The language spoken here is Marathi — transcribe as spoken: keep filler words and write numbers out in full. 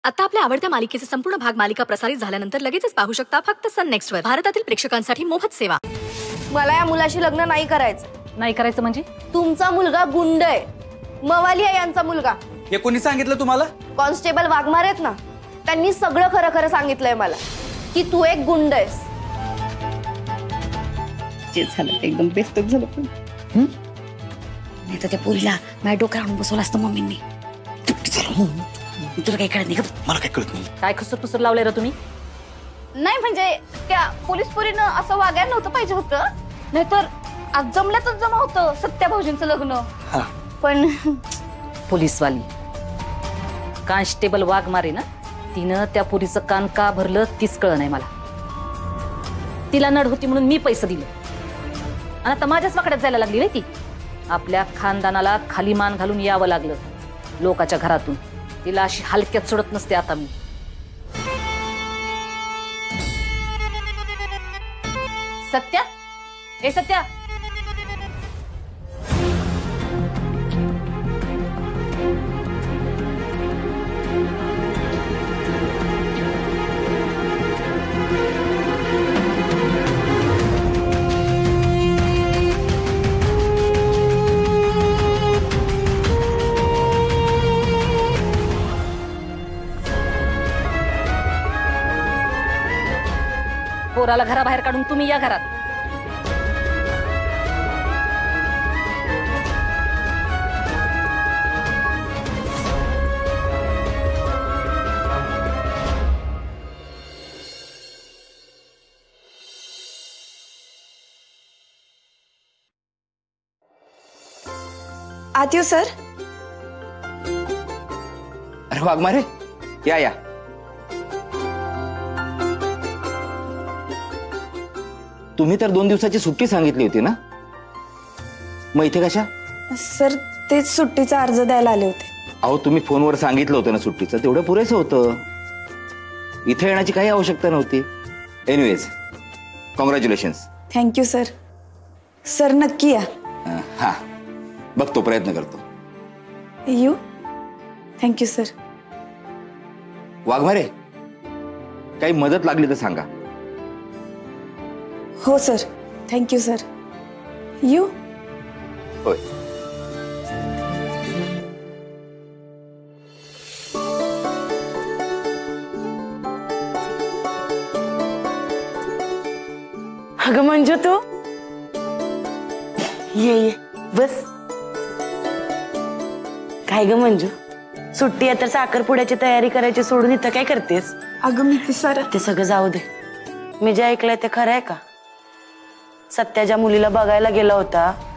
आता आपल्या आवडत्या मालिकेचे संपूर्ण भाग मालिका प्रसारित झाल्यानंतर लगेचच पाहू शकता फक्त सन नेक्स्ट वर. भारतातील प्रेक्षकांसाठी मोफत सेवा. मला या मुलाशी लग्न नाही करायचं. नाही करायचं म्हणजे? तुमचा मुलगा गुंड आहे, मवालिया यांचा मुलगा. हे कोणी सांगितलं तुम्हाला? कॉन्स्टेबल वाघमारे आहेत ना, त्यांनी सगळं खरं खरं सांगितलंय मला की तू एक गुंड आहेस. जे झालं ते एकदम बेस्टच झालं. पण नाही तर त्या पोरीला माझ्या डोक्यावर आणून बसवलं असतं मम्मींनी. तुला काही कळत नाही का? मला काही कळत नाही. काय खसर पुसर लावलंय रे तुम्ही? नाही म्हणजे त्या पोलीस पोरीनं असं वागायला नव्हतं पाहिजे होतं, नाहीतर आज जमल्यातच जमा होतं सत्या भाऊजींचं लग्न. पण पोलीसवाली कॉन्स्टेबल वाघमारे ना, तिनं त्या पोरीचं कान का भरलं तीच कळ नाही मला. तिला नड होती म्हणून मी पैसे दिले आणि आता माझ्याच वाकड्यात जायला लागली रे ती. आपल्या खानदानाला खाली मान घालून यावं लागलं लोकाच्या घरातून. तिला अशी हलक्यात सोडत नसते आता मी. सत्या, ए सत्या, पोराला घराबाहेर काढून तुम्ही या घरात. आत येऊ सर? अरे वाघमारे, या या. तुम्ही तर दोन दिवसाची सुट्टी सांगितली होती ना, मग इथे कशा? सर तेच सुट्टीचा अर्ज द्यायला आले होते. अहो तुम्ही फोनवर सांगितलं होतं ना सुट्टीचं, तेवढं पुरेसं होतं. इथे येण्याची काही आवश्यकता नव्हती. Anyways congratulations. Thank you sir. Sir नक्की या. हा बघतो, प्रयत्न करतो. यू. Thank you sir. वाघमारे, काही मदत लागली तर सांगा. हो सर. Thank you sir. यू. होय. अगं मंजू, तू ये ये बस. काय ग मंजू, सुट्टी आहे तर साखरपुड्याची तयारी करायची सोडून इथं काय करतेस? अगं मी ते सर ते सगळं जाऊ दे. मी जे ऐकलंय ते खरं आहे का? सत्याच्या मुलीला बघायला गेला होता